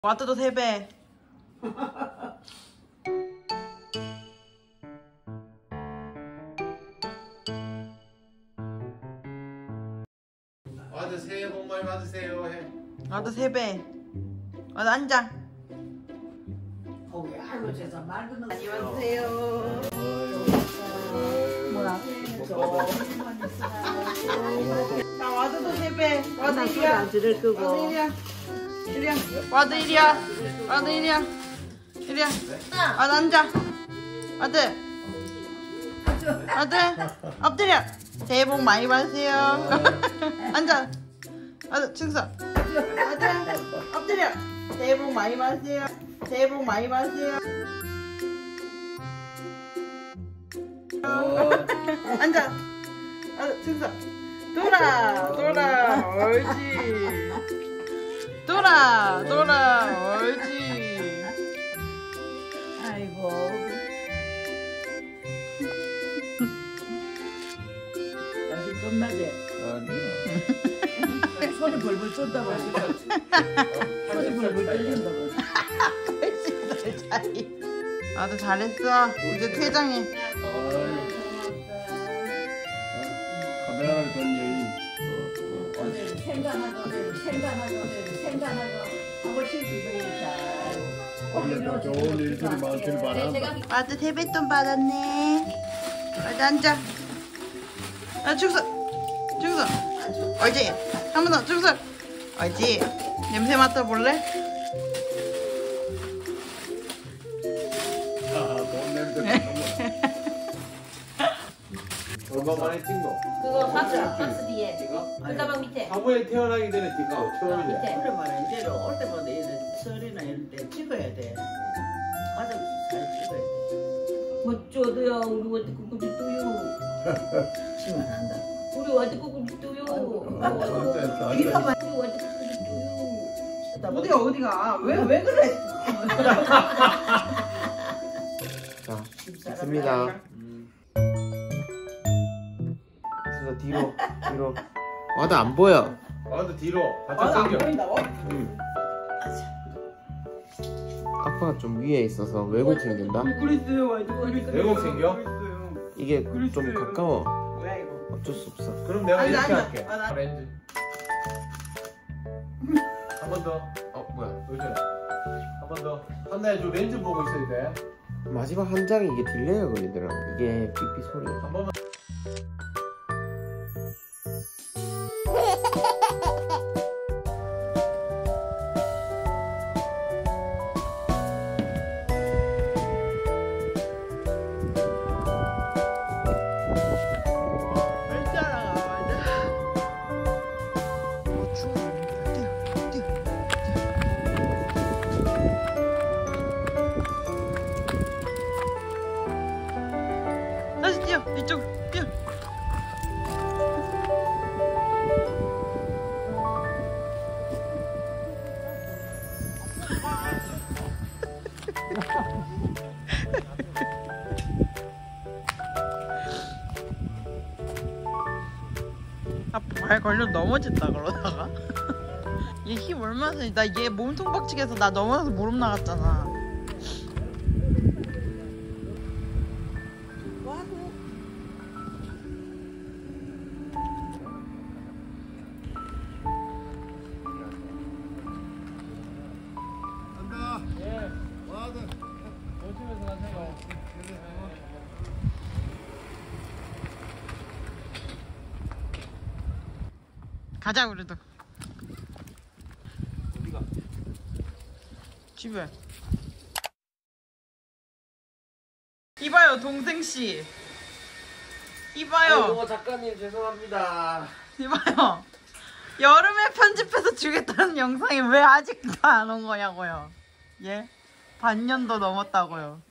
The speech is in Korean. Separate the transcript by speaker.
Speaker 1: 와트도 3배.
Speaker 2: 와드 새해 복 많이 받으세요 해.
Speaker 1: 와트 3배. 와트 앉아.
Speaker 3: 거기 아이고 제가 말 듣는 거.
Speaker 1: 안녕하세요. 뭐라? 자, 와드도 3배. 와드 이리야.
Speaker 3: 안 들을 거고.
Speaker 1: 와드 이리야. 이리야. 와드 이리야. 와드 이리야. 이리야. 와드 앉아. 와드. 와드. 엎드려. 새해 복 많이 받으세요. 앉아. 와드 충성. 와드. 엎드려. 새해 복 많이 받으세요. 새해 복 많이 받으세요. 앉아. 와드 충성. 돌아. 옳지. 돌아. 옳지.
Speaker 3: 아이고. 다시 끝나지? 손이 벌벌 쏜다고. 손이 벌벌 떨린다고.
Speaker 1: 나도 잘했어. 이제 퇴장해.
Speaker 2: 카메라를 던 여인.
Speaker 3: 오늘 생각하고 한번 실수해야겠다.
Speaker 2: 오늘 좋은 일들이 많길 바란다.
Speaker 1: 와드 세뱃돈 받았네. 와드 앉아. 아 충성. 옳지. 한 번 더 충성. 옳지. 냄새 맡아볼래?
Speaker 2: 돈 냄새. 얼마 만에 찍노?
Speaker 4: 그거 박스 뒤에
Speaker 2: 이거?
Speaker 4: 그 가방 밑에
Speaker 2: 사무에 태어나기 전에 찍고 처음이지.
Speaker 4: 밑에
Speaker 3: 그래 말이야. 이제 올 때마다 이런 설이나 이럴 때 찍어야 돼. 가장 잘 찍어야 돼.
Speaker 4: 멋져도요 우리 와드 꾸꾸지 또요
Speaker 3: 치면 안다.
Speaker 4: 우리 와드 꾸꾸지 또요 우리 와드 꾸꾸지 또요
Speaker 1: 어디가? 왜 그래?
Speaker 5: 자, 됐습니다. 순서 뒤로. 와드 안 보여.
Speaker 2: 와드 뒤로
Speaker 1: 와드
Speaker 2: 바짝
Speaker 1: 안
Speaker 2: 당겨.
Speaker 1: 보인다고?
Speaker 5: 응. 아빠가 좀 위에 있어서 왜곡 생긴다.
Speaker 1: 그랬어요. 와드
Speaker 2: 왜곡 생겨?
Speaker 5: 이게 좀 가까워.
Speaker 1: 뭐야 이거?
Speaker 5: 어쩔 수 없어.
Speaker 2: 그럼 내가
Speaker 1: 앉아,
Speaker 2: 이렇게
Speaker 1: 앉아.
Speaker 2: 할게.
Speaker 1: 아, 나-
Speaker 2: 렌즈. 한 번 더. 뭐야? 요즘. 한 번 더. 한나야 저 렌즈 보고 있어야 돼.
Speaker 5: 마지막 한 장이 이게 딜레이가 걸리더라고. 이게 삐삐 소리가.
Speaker 2: 한 번만.
Speaker 1: 다시 뛰어. 이쪽 뛰어. 발 걸려 넘어졌다 그러다가 얘 힘 얼마나 세지? 나 얘 몸통 박치기해서 나 넘어져서 무릎 나갔잖아.
Speaker 2: 조심해서 가세요.
Speaker 1: 가자 우리도.
Speaker 2: 어디가?
Speaker 1: 집에. 이봐요 동생씨. 이봐요.
Speaker 5: 아이고 작가님 죄송합니다.
Speaker 1: 이봐요. 여름에 편집해서 주겠다는 영상이 왜 아직도 안 온 거냐고요. 예? 반년도 넘었다고요.